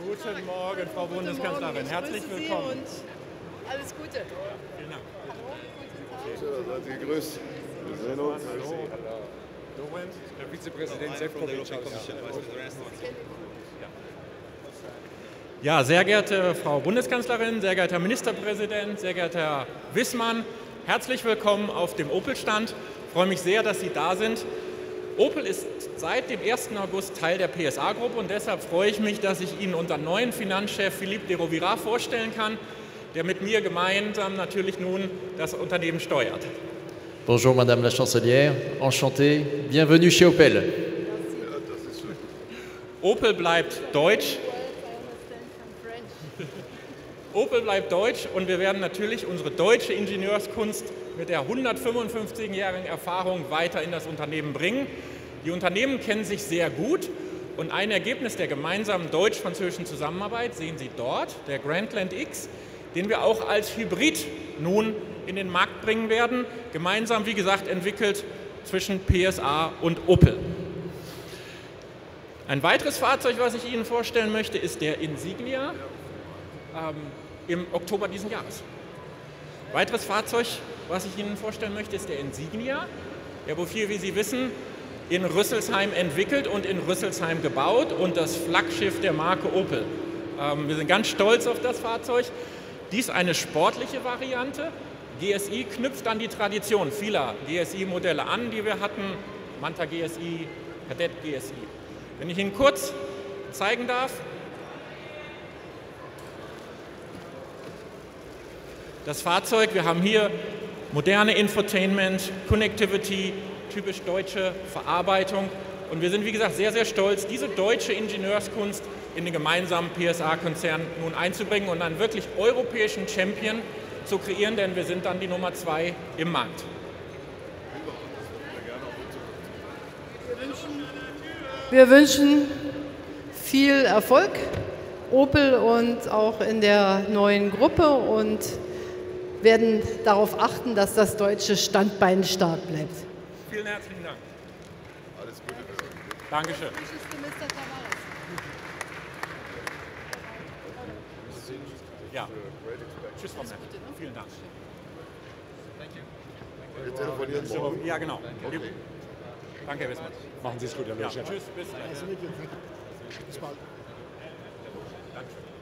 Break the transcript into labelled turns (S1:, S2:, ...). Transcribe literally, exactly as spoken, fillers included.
S1: Guten Morgen, Frau
S2: Guten
S1: Bundeskanzlerin.
S2: Morgen. Ich
S1: Herzlich
S2: grüße Sie
S1: willkommen.
S2: und alles Gute.
S1: Vielen Dank.
S3: Seid ihr gegrüßt. Wir sehen uns.
S1: Hallo. Lorenz.
S4: Herr Vizepräsident Sefcovic.
S1: Ja, sehr geehrte Frau Bundeskanzlerin, sehr geehrter Ministerpräsident, sehr geehrter Herr Wissmann, herzlich willkommen auf dem Opel-Stand. Ich freue mich sehr, dass Sie da sind. Opel ist seit dem ersten August Teil der P S A-Gruppe und deshalb freue ich mich, dass ich Ihnen unseren neuen Finanzchef Philippe de Rovira vorstellen kann, der mit mir gemeinsam natürlich nun das Unternehmen steuert.
S5: Bonjour Madame la Chancelière, enchanté, bienvenue chez Opel.
S1: Opel bleibt deutsch. Opel bleibt deutsch und wir werden natürlich unsere deutsche Ingenieurskunst mit der hundertfünfundfünfzigjährigen Erfahrung weiter in das Unternehmen bringen. Die Unternehmen kennen sich sehr gut und ein Ergebnis der gemeinsamen deutsch-französischen Zusammenarbeit sehen Sie dort, der Grandland X, den wir auch als Hybrid nun in den Markt bringen werden, gemeinsam, wie gesagt, entwickelt zwischen P S A und Opel. Ein weiteres Fahrzeug, was ich Ihnen vorstellen möchte, ist der Insignia ähm, im Oktober diesen Jahres. Weiteres Fahrzeug, was ich Ihnen vorstellen möchte, ist der Insignia. Der wurde, wie Sie wissen, in Rüsselsheim entwickelt und in Rüsselsheim gebaut und das Flaggschiff der Marke Opel. Ähm, wir sind ganz stolz auf das Fahrzeug. Dies eine sportliche Variante. G S I knüpft an die Tradition vieler G S I-Modelle an, die wir hatten. Manta G S I, Kadett G S I. Wenn ich Ihnen kurz zeigen darf. Das Fahrzeug, wir haben hier moderne Infotainment, Connectivity, typisch deutsche Verarbeitung. Und wir sind, wie gesagt, sehr, sehr stolz, diese deutsche Ingenieurskunst in den gemeinsamen P S A-Konzern nun einzubringen und einen wirklich europäischen Champion zu kreieren, denn wir sind dann die Nummer zwei im Markt.
S2: Wir wünschen viel Erfolg, Opel und auch in der neuen Gruppe und werden darauf achten, dass das deutsche Standbein stark bleibt.
S1: Vielen herzlichen Dank.
S3: Alles Gute.
S1: Dankeschön. Ja. Tschüss, Frau Merkel. Vielen Dank.
S3: Wir telefonieren morgen.
S1: Ja, genau. Okay. Danke, Herr Wissmann.
S4: Machen Sie es gut, Herr
S1: Ja.
S4: Chef.
S1: Tschüss, bis gleich.
S6: Bis bald.
S1: Dankeschön.